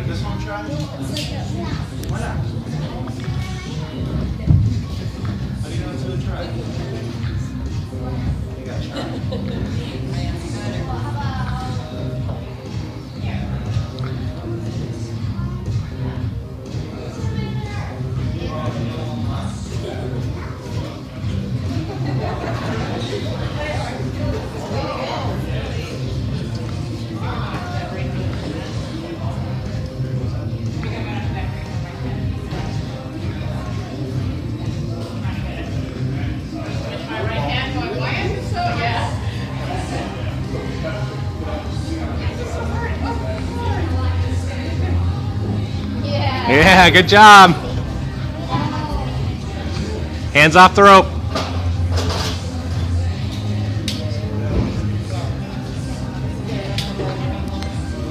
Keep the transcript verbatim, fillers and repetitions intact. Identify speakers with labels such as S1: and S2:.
S1: this one try? Why not? How do you know it's a try? You gotta try.
S2: Yeah, good job. Hands off the rope.